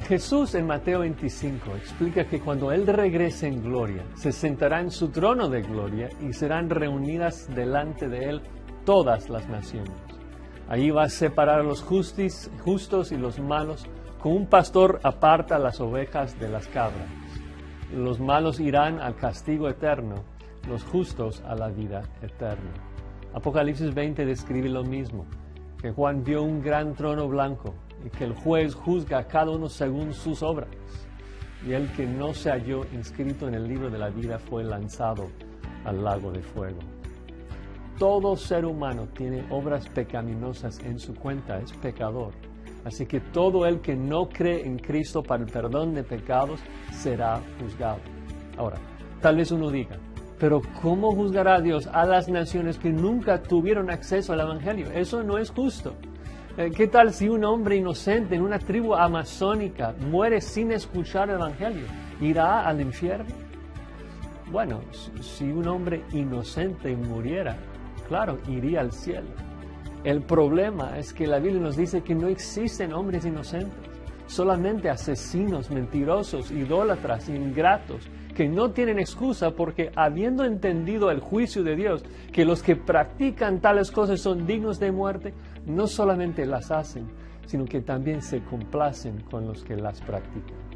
Jesús en Mateo 25 explica que cuando Él regrese en gloria, se sentará en su trono de gloria y serán reunidas delante de Él todas las naciones. Allí va a separar a los justos y los malos, como un pastor aparta las ovejas de las cabras. Los malos irán al castigo eterno, los justos a la vida eterna. Apocalipsis 20 describe lo mismo, que Juan vio un gran trono blanco y que el juez juzga a cada uno según sus obras. Y el que no se halló inscrito en el libro de la vida fue lanzado al lago de fuego. Todo ser humano tiene obras pecaminosas en su cuenta, es pecador. Así que todo el que no cree en Cristo para el perdón de pecados será juzgado. Ahora, tal vez uno diga, pero ¿cómo juzgará a Dios a las naciones que nunca tuvieron acceso al Evangelio? Eso no es justo. ¿Qué tal si un hombre inocente en una tribu amazónica muere sin escuchar el Evangelio? ¿Irá al infierno? Bueno, si un hombre inocente muriera, claro, iría al cielo. El problema es que la Biblia nos dice que no existen hombres inocentes, solamente asesinos, mentirosos, idólatras, ingratos, que no tienen excusa porque habiendo entendido el juicio de Dios, que los que practican tales cosas son dignos de muerte, no solamente las hacen, sino que también se complacen con los que las practican.